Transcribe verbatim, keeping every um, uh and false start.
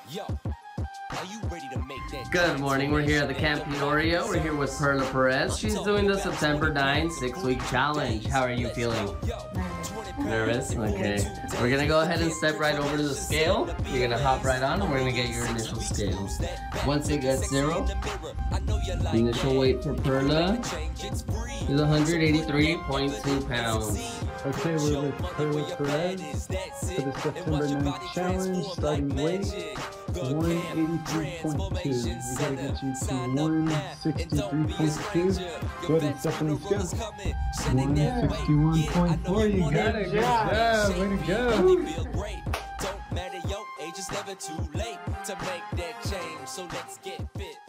Good morning, we're here at the Camp Peoria. We're here with Perla Perez. She's doing the September ninth six-week challenge. How are you feeling? Nervous? Okay. We're gonna go ahead and step right over to the scale. You're gonna hop right on and we're gonna get your initial scale. Once it gets zero, the initial weight for Perla is one hundred eighty-three point two pounds. Okay, we're with Perla Perez for the September ninth challenge. Starting weight one eighty-three point two. We gotta get you to one sixty-three point two. Go ahead and step on the scale. one sixty-one point four. You got it. Good job. Way to go. Don't matter your age, it's never too late to make that change. So let's get fit.